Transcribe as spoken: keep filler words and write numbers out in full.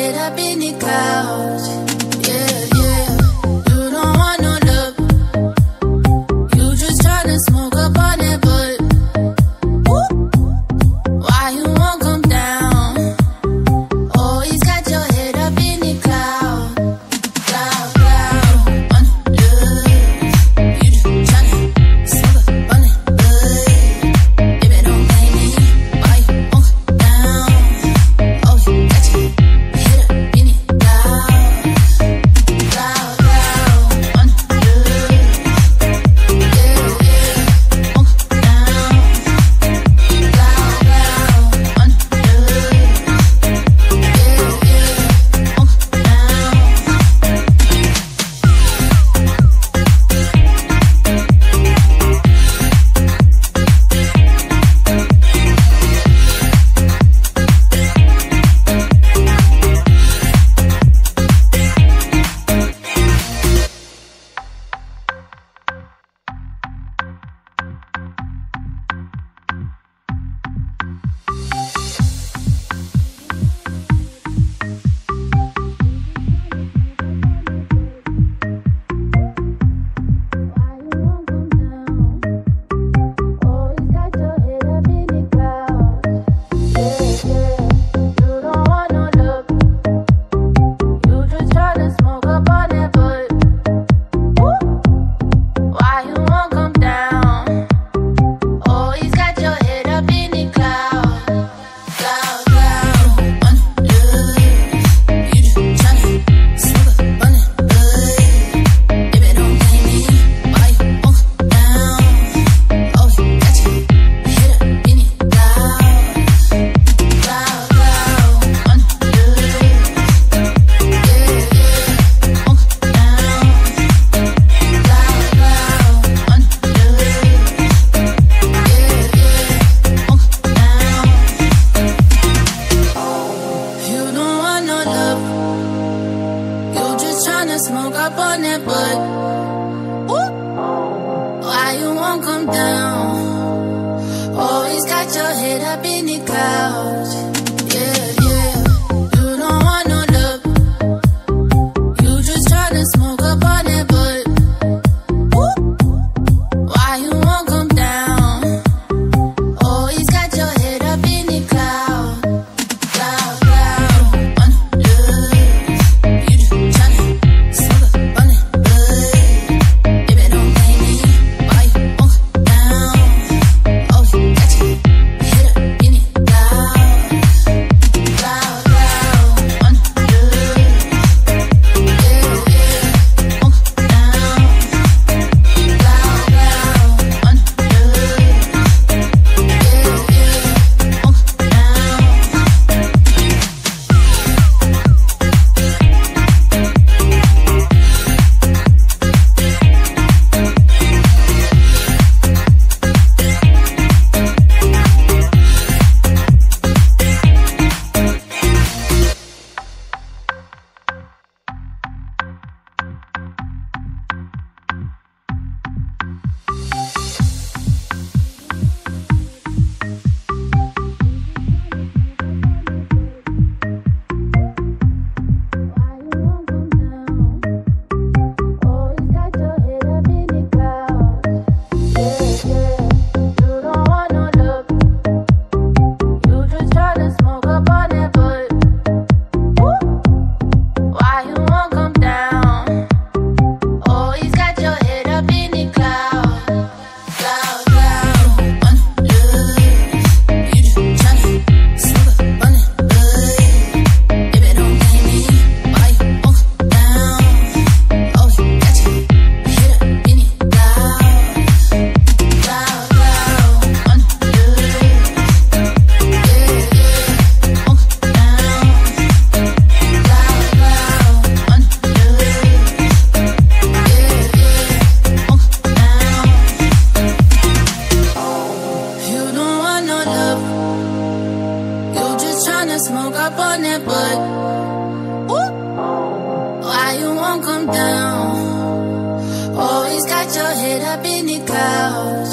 head up in the clouds. Yeah, yeah. You don't want no love. You just tryna smoke up on that butt. Woo. Why you won't come down? Always got your head up in the cloud. Cloud, cloud. On love. You just tryna smoke up on that butt. Baby, don't blame me. Why you won't come down? Always got your head up in the cloud. Cloud, cloud. On love. Yeah, yeah. Won't come down. Cloud, cloud. On love. Yeah, yeah. Won't come down. Smoke up on that butt. Ooh. Why you won't come down? Always got your head up in the clouds. Yeah, yeah. You don't want no love. You just tryna smoke up on that butt. Ooh. Why you won't come down? Always got your head up in the cloud. Cloud, cloud. On love. You just tryna smoke up on that butt. Ooh. Why you won't come down? Always got your head up in the clouds.